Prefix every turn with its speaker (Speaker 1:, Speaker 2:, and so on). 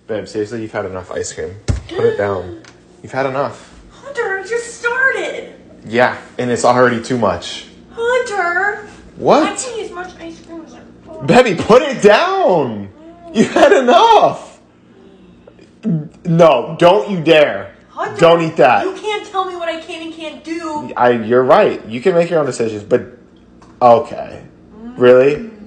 Speaker 1: Babe, seriously, you've had enough ice cream. Put it down. You've had enough.
Speaker 2: Hunter, I just started.
Speaker 1: Yeah, and it's already too much.
Speaker 2: Hunter.
Speaker 1: What?
Speaker 2: I can eat as much ice cream as I want.
Speaker 1: Baby, put it down. You've had enough. No, don't you dare.
Speaker 2: Hunter,
Speaker 1: Don't eat that.
Speaker 2: You can't tell me what I can and can't do.
Speaker 1: You're right. You can make your own decisions, but okay. Really?